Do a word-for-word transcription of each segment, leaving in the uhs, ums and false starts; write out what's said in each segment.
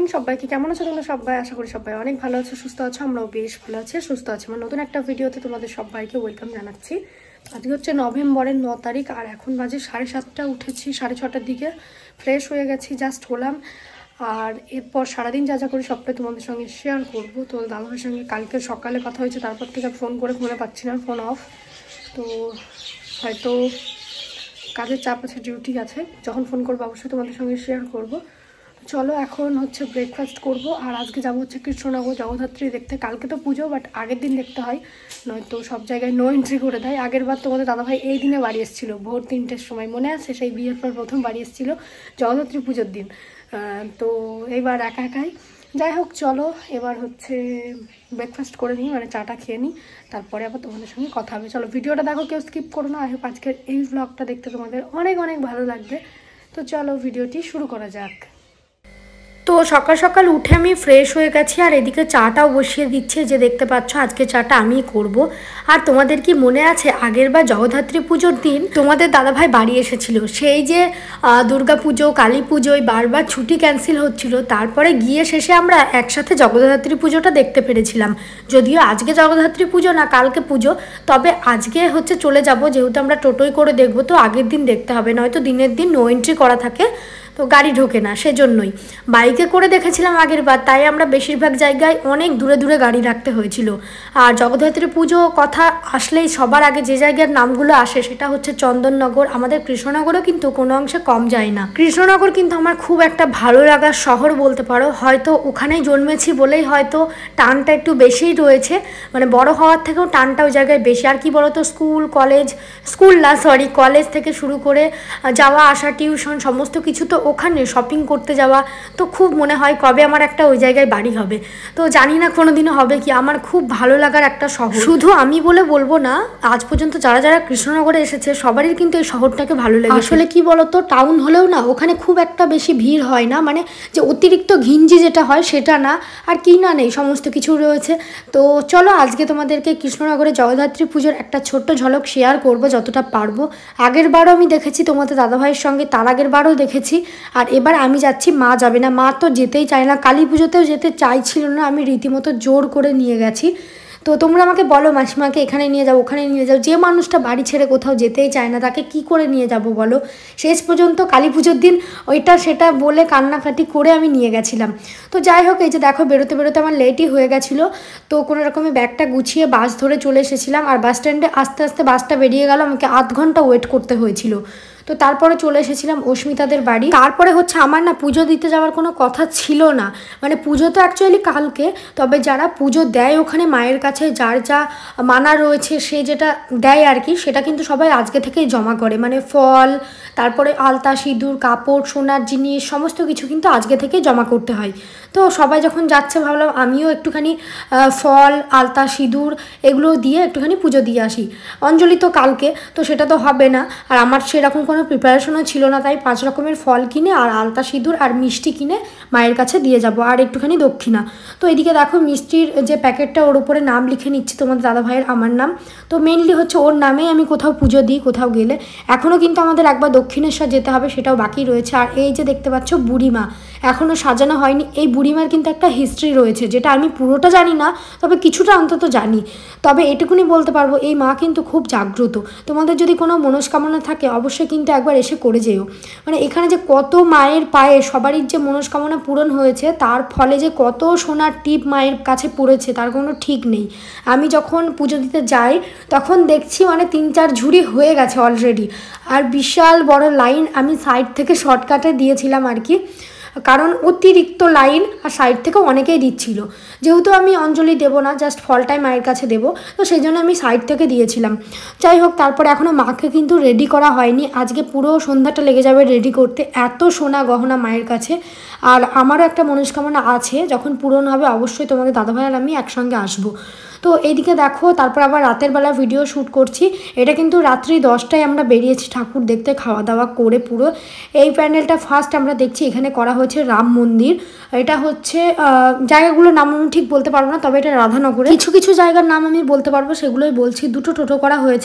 Morning সবাইকে, কেমন আছো তোমরা সবাই? আশা করি সবাই অনেক ভালো আছো, সুস্থ আছো। আমরাও বেশ ভালো আছি, সুস্থ আছি। আমার নতুন একটা ভিডিওতে তোমাদের সবাইকে ওয়েলকাম জানাচ্ছি। আজকে হচ্ছে নভেম্বরের ন তারিখ আর এখন বাজে সাড়ে সাতটা। উঠেছি সাড়ে ছটার দিকে, ফ্রেশ হয়ে গেছি, জাস্ট হলাম। আর এরপর সারাদিন যা যা করি সবটাই তোমাদের সঙ্গে শেয়ার করবো। তো দাদাভাইয়ের সঙ্গে কালকে সকালে কথা হয়েছে, তারপর থেকে ফোন করে ফোনে পাচ্ছি না, ফোন অফ। তো হয়তো কাজের চাপ আছে, ডিউটি আছে, যখন ফোন করবো অবশ্যই তোমাদের সঙ্গে শেয়ার করবো। চলো এখন হচ্ছে ব্রেকফাস্ট করব। আর আজকে যাবো হচ্ছে কৃষ্ণনগর জগদ্ধাত্রী দেখতে। কালকে তো পুজো, বাট আগের দিন দেখতে হয়, নয়তো সব জায়গায় নো এন্ট্রি করে দেয়। আগের বার তোমাদের দাদাভাই এই দিনে বাড়ি এসেছিল, ভোর তিনটের সময়, মনে আছে? সেই বিয়ের পর প্রথম বাড়ি এসেছিল জগদ্ধাত্রী পুজোর দিন। তো এইবার একা একাই। যাই হোক, চলো এবার হচ্ছে ব্রেকফাস্ট করে নিই, মানে চাটা খেয়ে নিই, তারপরে আবার তোমাদের সঙ্গে কথা হবে। চলো ভিডিওটা দেখো, কেউ স্কিপ করো না। আই হোপ আজকের এই ভ্লগটা দেখতে তোমাদের অনেক অনেক ভালো লাগবে। তো চলো ভিডিওটি শুরু করা যাক। তো সকাল সকাল উঠে আমি ফ্রেশ হয়ে গেছি, আর এদিকে চাটাও বসিয়ে দিচ্ছে, যে দেখতে পাচ্ছ আজকে চাটা আমিই করব। আর তোমাদের কি মনে আছে আগের বার জগদ্ধাত্রী পুজোর দিন তোমাদের দাদাভাই বাড়ি এসেছিল? সেই যে দুর্গা পুজো, কালী পুজোয় বারবার ছুটি ক্যান্সেল হচ্ছিল, তারপরে গিয়ে শেষে আমরা একসাথে জগদ্ধাত্রী পুজোটা দেখতে পেরেছিলাম। যদিও আজকে জগদ্ধাত্রী পুজো না, কালকে পুজো, তবে আজকে হচ্ছে চলে যাব, যেহেতু আমরা টোটোই করে দেখবো, তো আগের দিন দেখতে হবে, নয়তো দিনের দিন নো এন্ট্রি করা থাকে, তো গাড়ি ঢোকে না। সেজন্যই বাইকে করে দেখেছিলাম আগের বার, তাই আমরা বেশিরভাগ জায়গায় অনেক দূরে দূরে গাড়ি রাখতে হয়েছিল। আর জগদ্ধাত্রী পুজো কথা আসলেই সবার আগে যে জায়গার নামগুলো আসে সেটা হচ্ছে চন্দননগর। আমাদের কৃষ্ণনগরও কিন্তু কোনো অংশে কম যায় না। কৃষ্ণনগর কিন্তু আমার খুব একটা ভালো লাগার শহর বলতে পারো। হয়তো ওখানেই জন্মেছি বলেই হয়তো টানটা একটু বেশিই রয়েছে, মানে বড় হওয়ার থেকেও টানটা ওই জায়গায় বেশি। আর কি বলতো, স্কুল কলেজ, স্কুল না সরি কলেজ থেকে শুরু করে যাওয়া আসা, টিউশন, সমস্ত কিছু তো ওখানে, শপিং করতে যাওয়া, তো খুব মনে হয় কবে আমার একটা ওই জায়গায় বাড়ি হবে। তো জানি না কোনোদিনও হবে কি। আমার খুব ভালো লাগার একটা শহর। শুধু আমি বলে বলবো না, আজ পর্যন্ত যারা যারা কৃষ্ণনগরে এসেছে সবারই কিন্তু এই শহরটাকে ভালো লাগে। আসলে কি বলতো, টাউন হলেও না ওখানে খুব একটা বেশি ভিড় হয় না, মানে যে অতিরিক্ত ঘিঞ্জি যেটা হয় সেটা না, আর কি না নেই, সমস্ত কিছু রয়েছে। তো চলো আজকে তোমাদেরকে কৃষ্ণনগরে জগদ্ধাত্রী পুজোর একটা ছোট্ট ঝলক শেয়ার করবো যতটা পারবো। আগের বারও আমি দেখেছি তোমাদের দাদাভাইয়ের সঙ্গে, তার আগের বারও দেখেছি, আর এবার আমি যাচ্ছি। মা যাবে না, মা তো যেতেই চায় না, কালী পুজোতেও যেতে চাইছিল না, আমি রীতিমতো জোর করে নিয়ে গেছি। তো তোমরা আমাকে বলো, মাসিমাকে এখানে নিয়ে যাও, ওখানে নিয়ে যাও। যে মানুষটা বাড়ি ছেড়ে কোথাও যেতেই চায় না, তাকে কি করে নিয়ে যাব বলো? শেষ পর্যন্ত কালী পুজোর দিন ওইটা সেটা বলে কান্নাকাটি করে আমি নিয়ে গেছিলাম। তো যাই হোক, এই যে দেখো বেরোতে বেরোতে আমার লেটই হয়ে গেছিলো। তো কোনো রকমে ব্যাগটা গুছিয়ে বাস ধরে চলে এসেছিলাম, আর বাস স্ট্যান্ডে আস্তে আস্তে বাসটা বেরিয়ে গেল, আমাকে আধ ঘন্টা ওয়েট করতে হয়েছিল। তো তারপরে চলে এসেছিলাম অস্মিতাদের বাড়ি। তারপরে হচ্ছে আমার না পুজো দিতে যাওয়ার কোনো কথা ছিল না, মানে পুজো তো অ্যাকচুয়ালি কালকে, তবে যারা পুজো দেয় ওখানে মায়ের কাছে, যার যা মানা রয়েছে সে যেটা দেয় আর কি, সেটা কিন্তু সবাই আজকে থেকেই জমা করে, মানে ফল, তারপরে আলতা, সিঁদুর, কাপড়, সোনার জিনিস, সমস্ত কিছু কিন্তু আজকে থেকেই জমা করতে হয়। তো সবাই যখন যাচ্ছে ভাবলাম আমিও একটুখানি ফল, আলতা, সিঁদুর এগুলো দিয়ে একটুখানি পুজো দিয়ে আসি। অঞ্জলি তো কালকে, তো সেটা তো হবে না, আর আমার সেরকম কোনো প্রিপারেশনও ছিল না, তাই পাঁচ রকমের ফল কিনে আর আলতা, সিঁদুর আর মিষ্টি কিনে মায়ের কাছে দিয়ে যাব, আর একটুখানি দক্ষিণা। তো এদিকে দেখো মিষ্টির যে প্যাকেটটা, ওর উপরে নাম লিখে নিচ্ছি, তোমাদের দাদাভাইয়ের আমার নাম। তো মেনলি হচ্ছে ওর নামেই আমি কোথাও পুজো দিই, কোথাও গেলে। এখনও কিন্তু আমাদের একবার দক্ষিণেশ্বর যেতে হবে, সেটাও বাকি রয়েছে। আর এই যে দেখতে পাচ্ছ বুড়িমা, এখনও সাজানো হয়নি। এই বুড়িমার কিন্তু একটা হিস্ট্রি রয়েছে, যেটা আমি পুরোটা জানি না, তবে কিছুটা অন্তত জানি। তবে এটুকুনি বলতে পারবো, এই মা কিন্তু খুব জাগ্রত। তোমাদের যদি কোনো মনস্কামনা থাকে অবশ্যই কিন্তু একবার এসে করে যেও। মানে এখানে যে কত মায়ের পায়ে সবারই যে মনস্কামনা পূরণ হয়েছে, তার ফলে যে কত সোনার টিপ মায়ের কাছে পড়েছে তার কোনো ঠিক নেই। আমি যখন পুজো দিতে যাই তখন দেখছি মানে তিন চার ঝুড়ি হয়ে গেছে অলরেডি, আর বিশাল বড় লাইন। আমি সাইড থেকে শর্টকাটে দিয়েছিলাম আর কি, কারণ অতিরিক্ত লাইন, আর সাইড থেকে অনেকেই দিচ্ছিল। যেহেতু আমি অঞ্জলি দেবো না, জাস্ট ফলটাই মায়ের কাছে দেবো, তো সেই জন্য আমি সাইড থেকে দিয়েছিলাম। যাই হোক, তারপরে এখনও মাকে কিন্তু রেডি করা হয়নি, আজকে পুরো সন্ধ্যাটা লেগে যাবে রেডি করতে, এত সোনা গহনা মায়ের কাছে। আর আমারও একটা মনস্কামনা আছে, যখন পূরণ হবে অবশ্যই তোমাদের দাদাভাই আর আমি একসঙ্গে আসবো। তো এইদিকে দেখো, তারপর আবার রাতের বেলা ভিডিও শ্যুট করছি। এটা কিন্তু রাত্রি দশটায় আমরা বেরিয়েছি ঠাকুর দেখতে, খাওয়া দাওয়া করে। পুরো এই প্যান্ডেলটা ফার্স্ট আমরা দেখছি, এখানে করা হয়েছে রাম মন্দির। এটা হচ্ছে জায়গাগুলোর নাম আমি ঠিক বলতে পারবো না, তবে এটা রাধানগরে। কিছু কিছু জায়গার নাম আমি বলতে পারবো, সেগুলোই বলছি। দুটো টোটো করা হয়েছে,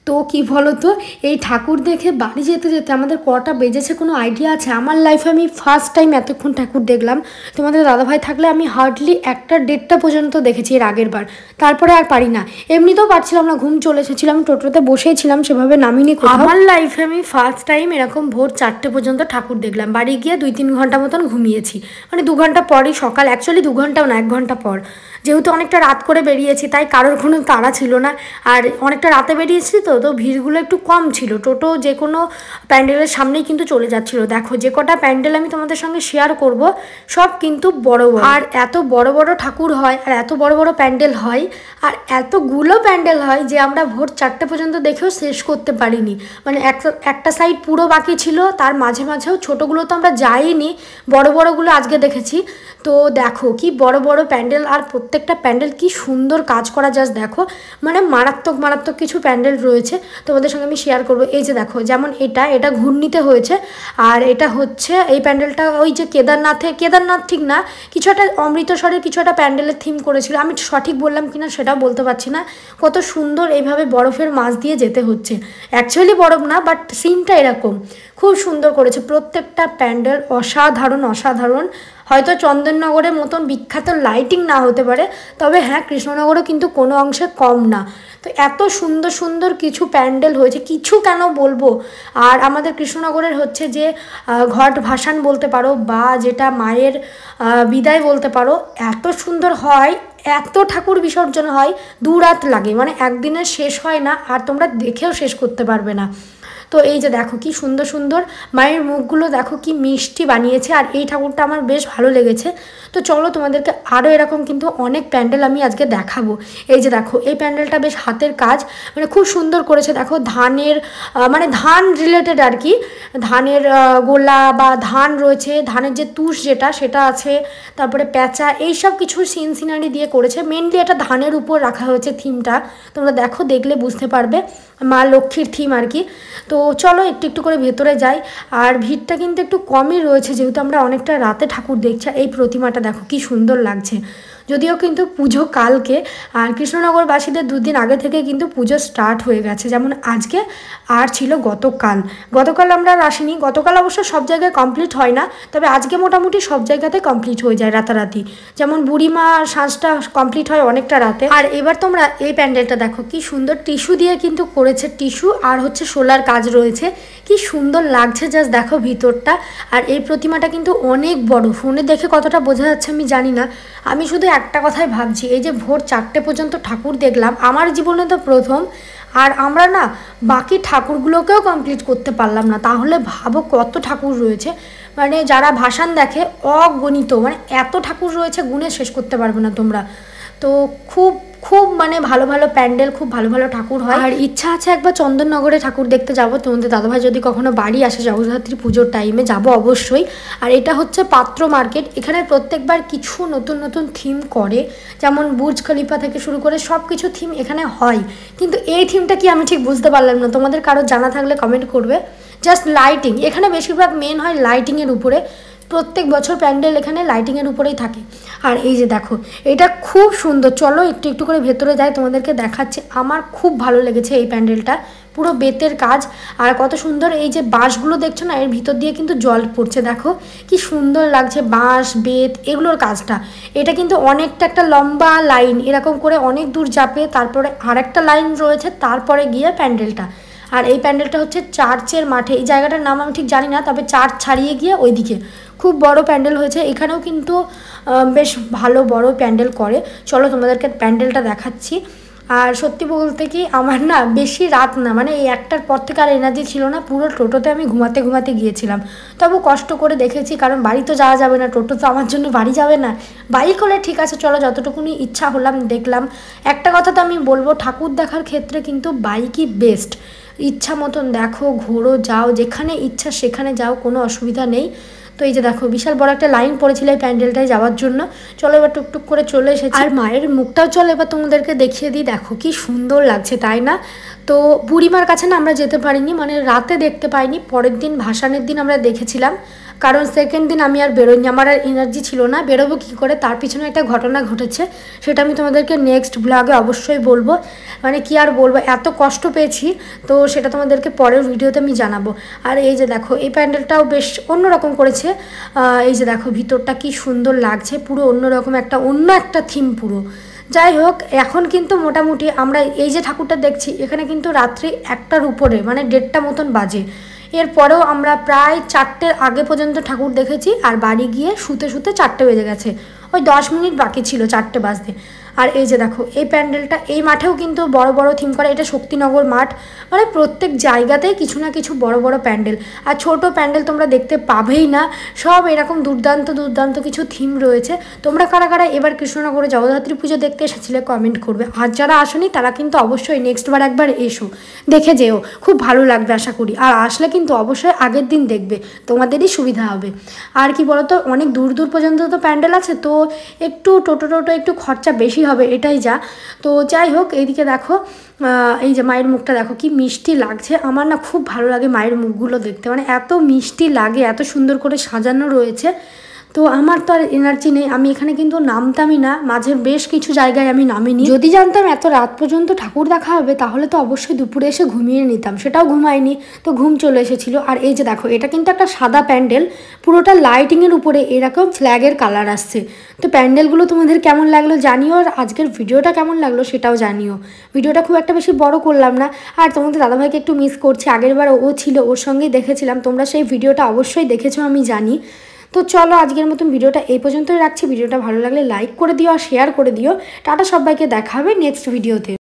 তো কি বলো তো, এই ঠাকুর দেখে বাড়ি যেতে যেতে আমাদের কটা বেজেছে কোনো আইডিয়া আছে? আমার লাইফে আমি ফার্স্ট টাইম এতক্ষণ ঠাকুর দেখলাম। তোমাদের দাদাভাই থাকলে আমি হার্ডলি একটা দেড়টা পর্যন্ত দেখেছি এর আগের বার, তারপরে আর পারি না। এমনিতেও পারছিলাম না, ঘুম চলে এসেছিলাম, টোটোতে বসেই ছিলাম, সেভাবে নামিনি। আমার লাইফে আমি ফার্স্ট টাইম এরকম ভোর চারটে পর্যন্ত ঠাকুর দেখলাম। বাড়ি গিয়ে দুই তিন ঘন্টা মতন ঘুমিয়েছি, মানে দু ঘন্টা পরই সকাল, অ্যাকচুয়ালি দু ঘন্টাও না, এক ঘন্টা পর। যেহেতু অনেকটা রাত করে বেরিয়েছি তাই কারোর কোনো তাড়া ছিল না, আর অনেকটা রাতে বেরিয়েছি তো তো ভিড়গুলো একটু কম ছিল। টোটো যে কোনো প্যান্ডেলের সামনেই কিন্তু চলে যাচ্ছিলো। দেখো যে কটা প্যান্ডেল আমি তোমাদের সঙ্গে শেয়ার করব সব কিন্তু বড় বড়, আর এত বড় বড় ঠাকুর হয়, আর এত বড় বড় প্যান্ডেল হয়, আর এতগুলো প্যান্ডেল হয় যে আমরা ভোর চারটে পর্যন্ত দেখেও শেষ করতে পারিনি। মানে একটা একটা সাইড পুরো বাকি ছিল, তার মাঝে মাঝেও ছোটোগুলো তো আমরা যাইনি, বড় বড়গুলো আজকে দেখেছি। তো দেখো কি বড় বড় প্যান্ডেল, আর প্রত্যেকটা প্যান্ডেল কি সুন্দর কাজ করা, জাস্ট দেখো, মানে মারাত্মক মারাত্মক কিছু প্যান্ডেল রয়েছে, তোমাদের সঙ্গে আমি শেয়ার করবো। এই যে দেখো, যেমন এটা এটা ঘূর্ণিতে হয়েছে, আর এটা হচ্ছে এই প্যান্ডেলটা ওই যে কেদারনাথে, কেদারনাথ ঠিক না, কিছু একটা অমৃতসরের কিছু একটা প্যান্ডেলের থিম করেছিল, আমি সঠিক বললাম কিনা সেটাও বলতে পারছি না। কত সুন্দর এইভাবে বরফের মাঝ দিয়ে যেতে হচ্ছে, অ্যাকচুয়ালি বরফ না, বাট সিনটা এরকম খুব সুন্দর করেছে। প্রত্যেকটা প্যান্ডেল অসাধারণ অসাধারণ। হয়তো চন্দননগরের মতন বিখ্যাত লাইটিং না হতে পারে, তবে হ্যাঁ কৃষ্ণনগরও কিন্তু কোনো অংশে কম না। তো এত সুন্দর সুন্দর কিছু প্যান্ডেল হয়েছে, কিছু কেন বলবো। আর আমাদের কৃষ্ণনগরের হচ্ছে যে ঘট ভাসান বলতে পারো, বা যেটা মায়ের বিদায় বলতে পারো, এত সুন্দর হয়, এত ঠাকুর বিসর্জন হয়, দু রাত লাগে, মানে একদিনে শেষ হয় না, আর তোমরা দেখেও শেষ করতে পারবে না। তো এই যে দেখো কি সুন্দর সুন্দর মায়ের মুখগুলো দেখো কি মিষ্টি বানিয়েছে, আর এই ঠাকুরটা আমার বেশ ভালো লেগেছে। তো চলো তোমাদেরকে আরও এরকম কিন্তু অনেক প্যান্ডেল আমি আজকে দেখাবো। এই যে দেখো এই প্যান্ডেলটা বেশ হাতের কাজ, মানে খুব সুন্দর করেছে। দেখো ধানের, মানে ধান রিলেটেড আর কি, ধানের গোলা বা ধান রয়েছে, ধানের যে তুষ যেটা সেটা আছে, তারপরে প্যাঁচা, এইসব কিছু সিন সিনারি দিয়ে করেছে। মেনলি এটা ধানের উপর রাখা হয়েছে থিমটা, তোমরা দেখো, দেখলে বুঝতে পারবে, মা লক্ষ্মীর থিম আর কি। তো চলো একটু একটু করে ভেতরে যাই। আর ভিড়টা কিন্তু একটু কমই রয়েছে, যেহেতু আমরা অনেকটা রাতে ঠাকুর দেখছি। এই প্রতিমাটা দেখো কি সুন্দর লাগছে, যদিও কিন্তু পুজো কালকে, আর কৃষ্ণনগরবাসীদের দুদিন আগে থেকে কিন্তু পুজো স্টার্ট হয়ে গেছে, যেমন আজকে আর ছিল গতকাল। গতকাল আমরা আর আসিনি, গতকাল অবশ্য সব জায়গায় কমপ্লিট হয় না, তবে আজকে মোটামুটি সব জায়গাতে কমপ্লিট হয়ে যায় রাতারাতি, যেমন বুড়িমা সাঁজটা কমপ্লিট হয় অনেকটা রাতে। আর এবার তোমরা এই প্যান্ডেলটা দেখো কি সুন্দর, টিস্যু দিয়ে কিন্তু করেছে, টিস্যু আর হচ্ছে সোলার কাজ রয়েছে, কি সুন্দর লাগছে, জাস্ট দেখো ভিতরটা। আর এই প্রতিমাটা কিন্তু অনেক বড়, ফোনে দেখে কতটা বোঝা যাচ্ছে আমি জানি না। আমি শুধু একটা কথাই ভাবছি, এই যে ভোর চারটে পর্যন্ত ঠাকুর দেখলাম, আমার জীবনে তো প্রথম, আর আমরা না বাকি ঠাকুরগুলোকেও কমপ্লিট করতে পারলাম না, তাহলে ভাবো কত ঠাকুর রয়েছে। মানে যারা ভাসান দেখে অগণিত, মানে এত ঠাকুর রয়েছে, গুণে শেষ করতে পারবে না তোমরা। তো খুব খুব মানে ভালো ভালো প্যান্ডেল, খুব ভালো ভালো ঠাকুর হয়। আর ইচ্ছা আছে একবার চন্দননগরে ঠাকুর দেখতে যাবো, তোমাদের দাদাভাই যদি কখনো বাড়ি আসে জগদ্ধাত্রী পুজোর টাইমে, যাব অবশ্যই। আর এটা হচ্ছে পাত্র মার্কেট, এখানে প্রত্যেকবার কিছু নতুন নতুন থিম করে, যেমন বুর্জ খলিফা থেকে শুরু করে সব কিছু থিম এখানে হয়, কিন্তু এই থিমটা কি আমি ঠিক বুঝতে পারলাম না, তোমাদের কারো জানা থাকলে কমেন্ট করবে। জাস্ট লাইটিং, এখানে বেশিরভাগ মেন হয় লাইটিংয়ের উপরে, প্রত্যেক বছর প্যান্ডেল এখানে লাইটিংয়ের উপরেই থাকে। আর এই যে দেখো এটা খুব সুন্দর, চলো একটু একটু করে ভেতরে যাই, তোমাদেরকে দেখাচ্ছি। আমার খুব ভালো লেগেছে এই প্যান্ডেলটা, পুরো বেতের কাজ, আর কত সুন্দর এই যে বাঁশগুলো দেখছো না, এর ভিতর দিয়ে কিন্তু জল পড়ছে, দেখো কি সুন্দর লাগছে, বাঁশ বেত এগুলোর কাজটা। এটা কিন্তু অনেকটা একটা লম্বা লাইন, এরকম করে অনেক দূর যাবে, তারপরে আরেকটা লাইন রয়েছে, তারপরে গিয়ে প্যান্ডেলটা। আর এই প্যান্ডেলটা হচ্ছে চার্চের মাঠে, এই জায়গাটার নাম আমি ঠিক জানি না, তবে চার্চ ছাড়িয়ে গিয়ে ওইদিকে খুব বড় প্যান্ডেল হয়েছে। এখানেও কিন্তু বেশ ভালো বড় প্যান্ডেল করে, চলো তোমাদেরকে প্যান্ডেলটা দেখাচ্ছি। আর সত্যি বলতে কি আমার না বেশি রাত না, মানে এই একটার পর থেকে আর এনার্জি ছিল না, পুরো টোটোতে আমি ঘুমাতে ঘুমাতে গিয়েছিলাম। তবু কষ্ট করে দেখেছি, কারণ বাড়ি তো যাওয়া যাবে না, টোটো তো আমার জন্য বাড়ি যাবে না, বাইক হলে ঠিক আছে চলো, যতটুকুনি ইচ্ছা হলাম দেখলাম। একটা কথা তো আমি বলবো, ঠাকুর দেখার ক্ষেত্রে কিন্তু বাইকই বেস্ট, ইচ্ছা মতন দেখো, ঘোরো, যাও, যেখানে ইচ্ছা সেখানে যাও, কোনো অসুবিধা নেই। তো এই যে দেখো বিশাল বড় একটা লাইন পড়েছিল এই প্যান্ডেলটায় যাওয়ার জন্য, চলো এবার টুকটুক করে চলে এসেছি। আর মায়ের মুখটাও চলো এবার তোমাদেরকে দেখিয়ে দিই, দেখো কি সুন্দর লাগছে তাই না। তো বুড়িমার কাছে না আমরা যেতে পারিনি, মানে রাতে দেখতে পাইনি, পরের দিন ভাসানের দিন আমরা দেখেছিলাম। কারণ সেকেন্ড দিন আমি আর বেরোইনি, আমার আর এনার্জি ছিল না, বেরোবো কী করে। তার পিছনে একটা ঘটনা ঘটেছে, সেটা আমি তোমাদেরকে নেক্সট ব্লগে অবশ্যই বলবো। মানে কি আর বলবো, এত কষ্ট পেয়েছি, তো সেটা তোমাদেরকে পরের ভিডিওতে আমি জানাবো। আর এই যে দেখো, এই প্যান্ডেলটাও বেশ অন্যরকম করেছে। এই যে দেখো ভিতরটা কি সুন্দর লাগছে, পুরো অন্যরকম একটা অন্য একটা থিম পুরো। যাই হোক, এখন কিন্তু মোটামুটি আমরা এই যে ঠাকুরটা দেখছি, এখানে কিন্তু রাত্রি একটার উপরে মানে দেড়টা মতন বাজে। এরপরেও আমরা প্রায় চারটের আগে পর্যন্ত ঠাকুর দেখেছি, আর বাড়ি গিয়ে শুতে শুতে চারটে বেজে গেছে, ওই দশ মিনিট বাকি ছিল চারটে বাজতে। আর এই যে দেখো এই প্যান্ডেলটা, এই মাঠেও কিন্তু বড় বড় থিম করা, এটা শক্তিনগর মাঠ, মানে প্রত্যেক জায়গাতেই কিছু না কিছু বড় বড় প্যান্ডেল। আর ছোট প্যান্ডেল তোমরা দেখতে পাবেই না, সব এরকম দুর্দান্ত দুর্দান্ত কিছু থিম রয়েছে। তোমরা কারা কারা এবার কৃষ্ণনগরে জগদ্ধাত্রী পুজো দেখতে এসেছিলে কমেন্ট করবে, আর যারা আসনি তারা কিন্তু অবশ্যই নেক্সট বার একবার এসো, দেখে যেও, খুব ভালো লাগবে আশা করি। আর আসলে কিন্তু অবশ্যই আগের দিন দেখবে, তোমাদেরই সুবিধা হবে। আর কি বলতো, অনেক দূর দূর পর্যন্ত তো প্যান্ডেল আছে, তো একটু টোটো টোটো একটু খরচা বেশি হবে, এটাই যা। তো যাই হোক, এইদিকে দেখো এই যে মায়ের মুখটা দেখো কি মিষ্টি লাগছে। আমার না খুব ভালো লাগে মায়ের মুখগুলো দেখতে, মানে এত মিষ্টি লাগে, এত সুন্দর করে সাজানো রয়েছে। তো আমার তো আর এনার্জি নেই, আমি এখানে কিন্তু নামতামই না, মাঝে বেশ কিছু জায়গায় আমি নামিনি। যদি জানতাম এত রাত পর্যন্ত ঠাকুর দেখা হবে, তাহলে তো অবশ্যই দুপুরে এসে ঘুমিয়ে নিতাম, সেটাও ঘুমাইনি, তো ঘুম চলে এসেছিলো। আর এই যে দেখো, এটা কিন্তু একটা সাদা প্যান্ডেল, পুরোটা লাইটিংয়ের উপরে এরকম ফ্ল্যাগের কালার আসছে। তো প্যান্ডেলগুলো তোমাদের কেমন লাগলো জানিও, আর আজকের ভিডিওটা কেমন লাগলো সেটাও জানিও। ভিডিওটা খুব একটা বেশি বড় করলাম না, আর তোমাদের দাদাভাইকে একটু মিস করছি, আগের বার ও ছিল, ওর সঙ্গেই দেখেছিলাম, তোমরা সেই ভিডিওটা অবশ্যই দেখেছো আমি জানি। তো চলো আজকের মতন ভিডিওটা এই পর্যন্তই রাখছি। ভিডিওটা ভালো লাগলে লাইক করে দিও আর শেয়ার করে দিও। টাটা, সবাইকে দেখা হবে নেক্সট ভিডিওতে।